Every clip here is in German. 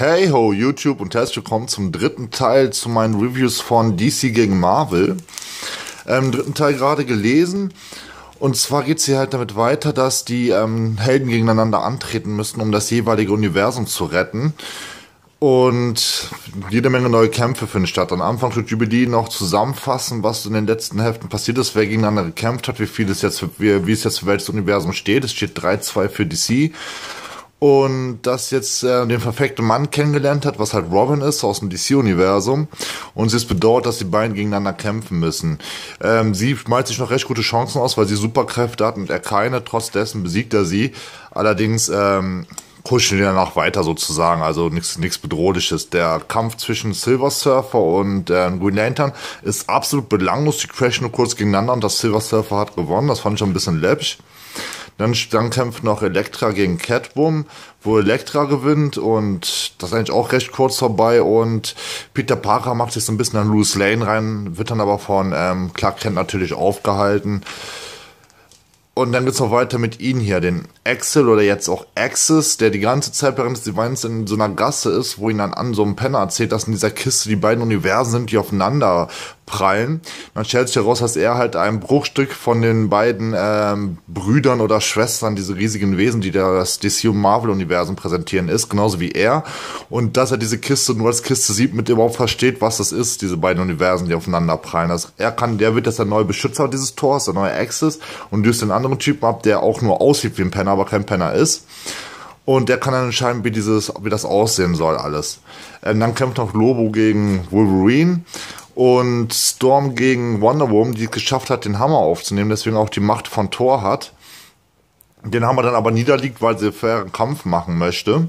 Hey ho YouTube und herzlich willkommen zum dritten Teil zu meinen Reviews von DC gegen Marvel. Dritten Teil gerade gelesen und zwar geht es hier halt damit weiter, dass die Helden gegeneinander antreten müssen, um das jeweilige Universum zu retten. Und jede Menge neue Kämpfe finden statt. Am Anfang tut Jubilee noch zusammenfassen, was in den letzten Hälften passiert ist, wer gegeneinander gekämpft hat, wie es jetzt für welches Universum steht. Es steht 3-2 für DC. Und dass jetzt den perfekten Mann kennengelernt hat, was halt Robin ist, aus dem DC-Universum. Und sie es bedauert, dass die beiden gegeneinander kämpfen müssen. Sie malt sich noch recht gute Chancen aus, weil sie Superkräfte hat und er keine. Trotz dessen besiegt er sie. Allerdings kuscheln die danach weiter sozusagen, also nichts Bedrohliches. Der Kampf zwischen Silver Surfer und Green Lantern ist absolut belanglos. Die crashen nur kurz gegeneinander und das Silver Surfer hat gewonnen. Das fand ich schon ein bisschen läppisch. Dann kämpft noch Elektra gegen Catwoman, wo Elektra gewinnt und das ist eigentlich auch recht kurz vorbei und Peter Parker macht sich so ein bisschen an Lois Lane rein, wird dann aber von Clark Kent natürlich aufgehalten. Und dann geht's noch weiter mit ihnen hier, den Axel oder jetzt auch Axis, der die ganze Zeit während des Divines in so einer Gasse ist, wo ihn dann an so einem Penner erzählt, dass in dieser Kiste die beiden Universen sind, die aufeinander prallen. Dann stellt sich heraus, dass er halt ein Bruchstück von den beiden Brüdern oder Schwestern, diese riesigen Wesen, die das DC- und Marvel-Universum präsentieren, ist, genauso wie er. Und dass er diese Kiste nur als Kiste sieht, mit überhaupt versteht, was das ist, diese beiden Universen, die aufeinander prallen. Der wird jetzt der neue Beschützer dieses Tors, der neue Axis, und löst den anderen Typen ab, der auch nur aussieht wie ein Penner, aber kein Penner ist. Und der kann dann entscheiden, wie das aussehen soll alles. Dann kämpft noch Lobo gegen Wolverine und Storm gegen Wonder Woman, die es geschafft hat, den Hammer aufzunehmen, deswegen auch die Macht von Thor hat. Den Hammer dann aber niederliegt, weil sie fairen Kampf machen möchte.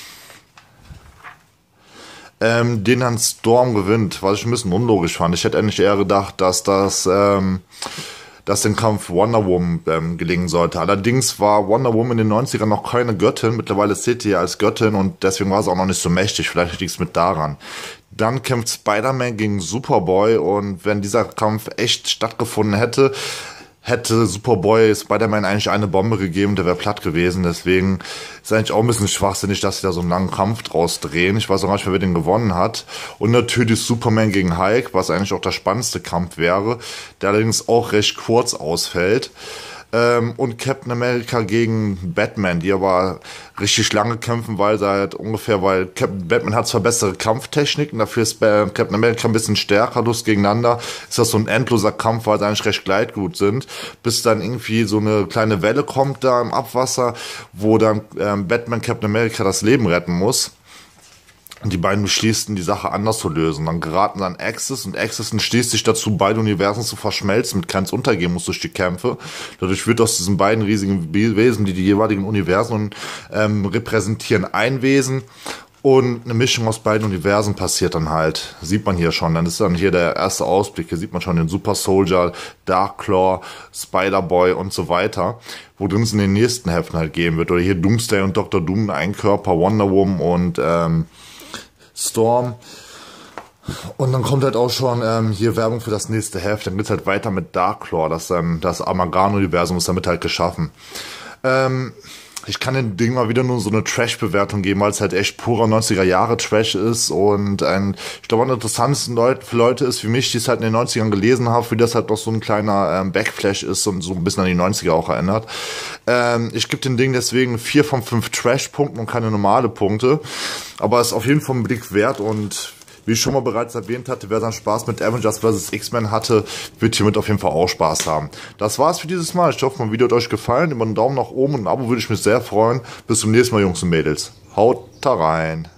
Den dann Storm gewinnt, was ich ein bisschen unlogisch fand. Ich hätte eigentlich eher gedacht, dass den Kampf Wonder Woman gelingen sollte. Allerdings war Wonder Woman in den 90ern noch keine Göttin. Mittlerweile zählt sie ja als Göttin und deswegen war sie auch noch nicht so mächtig. Vielleicht liegt es mit daran. Dann kämpft Spider-Man gegen Superboy und wenn dieser Kampf echt stattgefunden hätte Superboy Spider-Man eigentlich eine Bombe gegeben, der wäre platt gewesen. Deswegen ist eigentlich auch ein bisschen schwachsinnig, dass sie da so einen langen Kampf draus drehen. Ich weiß auch nicht mehr, wer den gewonnen hat. Und natürlich Superman gegen Hulk, was eigentlich auch der spannendste Kampf wäre, der allerdings auch recht kurz ausfällt. Und Captain America gegen Batman, die aber richtig lange kämpfen, weil Batman hat zwar bessere Kampftechniken, dafür ist Captain America ein bisschen stärker, gegeneinander ist das so ein endloser Kampf, weil sie eigentlich recht gleitgut sind, bis dann irgendwie so eine kleine Welle kommt da im Abwasser, wo dann Batman Captain America das Leben retten muss. Und die beiden beschließen, die Sache anders zu lösen. Dann geraten dann Axis und Axis entschließt sich dazu, beide Universen zu verschmelzen, mit keins untergehen muss durch die Kämpfe. Dadurch wird aus diesen beiden riesigen Wesen, die jeweiligen Universen repräsentieren, ein Wesen. Und eine Mischung aus beiden Universen passiert dann halt. Sieht man hier schon. Dann ist dann hier der erste Ausblick. Hier sieht man schon den Super Soldier, Darkclaw, Spider-Boy und so weiter. Wo drin es in den nächsten Heften halt gehen wird. Oder hier Doomsday und Dr. Doom, ein Körper, Wonder Woman und Storm. Und dann kommt halt auch schon hier Werbung für das nächste Heft. Dann geht's halt weiter mit Darkclaw, das Amalgam-Universum ist damit halt geschaffen. Ich kann dem Ding mal wieder nur so eine Trash-Bewertung geben, weil es halt echt purer 90er-Jahre-Trash ist und ich glaube, am interessantesten für Leute ist wie mich, die es halt in den 90ern gelesen haben, wie das halt noch so ein kleiner Backflash ist und so ein bisschen an die 90er auch erinnert. Ich gebe dem Ding deswegen 4 von 5 Trash-Punkten und keine normale Punkte, aber es ist auf jeden Fall ein Blick wert und wie ich schon mal bereits erwähnt hatte, wer dann Spaß mit Avengers vs. X-Men hatte, wird hiermit auf jeden Fall auch Spaß haben. Das war's für dieses Mal. Ich hoffe, mein Video hat euch gefallen. Über einen Daumen nach oben und ein Abo würde ich mich sehr freuen. Bis zum nächsten Mal, Jungs und Mädels. Haut da rein.